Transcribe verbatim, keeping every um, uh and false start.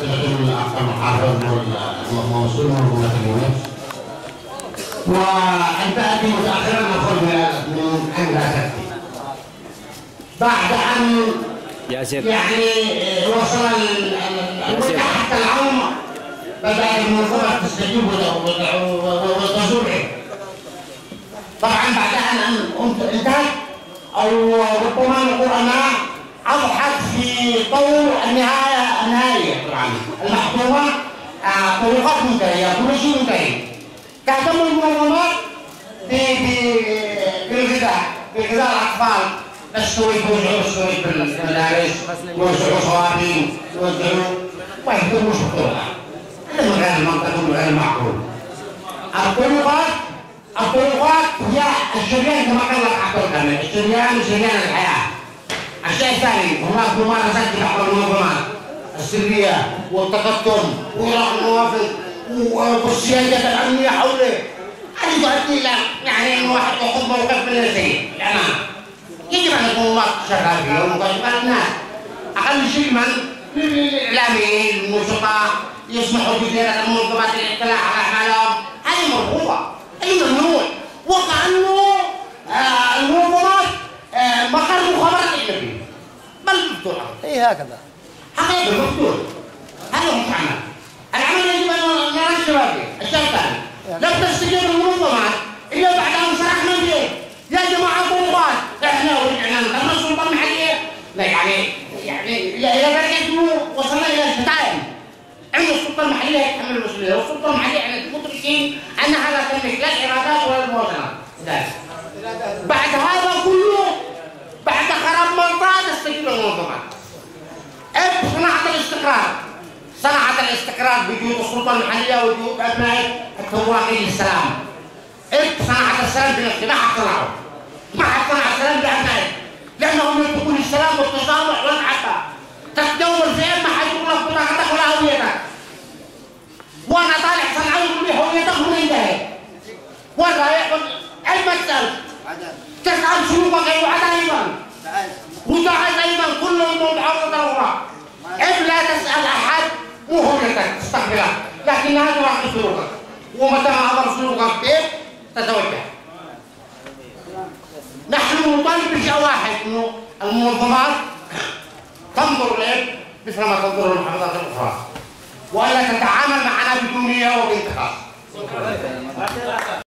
المحافظ والموصول والمسؤولين وأنت أتي متأخرا نخرج من عند أساتذتي بعد أن ياسر يعني وصل حتى العام بدأت المنظمة تستجيب وتزور طبعا بعد أن انتهت أو ربما نقول أنها أضحت في طور النهاية النهائية طبعا المحكومة طرقات منتهية كل شيء منتهي تهتم المنظمات بالغذاء بغذاء الأطفال السوري يوزعوا السوري في المدارس يوزعوا صواريخ يوزعوا ويهتموا بالطرق هذا من غير المنطق وغير المعقول الطرقات الطرقات هي الشريان كما قال لك عبد الكامل الشريان شريان الحياة الشيء الثاني هناك ممارسات في بعض المنظمات السرية والتقدم وإراء النوافذ والسيادة الأمنية حوله هذه تؤدي إلى يعني أن واحد يأخذ موقف من الشيء الأمام يجب أن يكون الله شغال فيه ومكاتبات الناس أقل شيء من الإعلاميين الموسيقى يسمحوا بزيارة المنظمات الاطلاع على أعمالهم هذه مرغوبة هذه ممنوع وكأنه آه المنظمات آه مقر مخابرات أجنبية بل مفتوحة إيه هكذا حقيقة مفتوح هذا مش عمل العمل يجب أن نرى الشباب الشيء الثاني لم تستجيب المنظمات إلا بعد أن شرحنا به يا جماعة طلبات إحنا ورجعنا نقرنا السلطة المحلية لا يعني يعني إلى درجة إنه وصلنا إلى الشتائم عند السلطة المحلية يتحمل المسؤولية والسلطة المحلية يعني مدركين أنها لا تملك لا الإرادات ولا المواطنات بعد هذا كله بعد خراب منطقة تستجيب المنظمات اب صناعة الاستقرار صناعة الاستقرار بجهود السلطة المحلية وجهود أبناء التواقي للسلام اب صناعة السلام بنفسه ما حد صنعه ما حد صنع السلام بأبنائه لأنهم ينطقون السلام والتصالح والمحبة تتدور في ما حد يقول لك بطاقتك ولا هويتك وأنا طالع صنعاوي يقول لي هويتك من انتهت وين رايح المسألة تسأل سلوكك وعد أيضا وتعد أيضا كلهم محافظة الأوراق إذ لا تسأل أحد وهويتك تستقبلها لكنها تراقب سلوكك ومتى ما أمر سلوكك كيف تتوجه نحن نطالب بشيء واحد إنه المنظمات تنظر لك مثل ما تنظر المحافظات الأخرى وألا تتعامل معنا بدونية وبانتقاص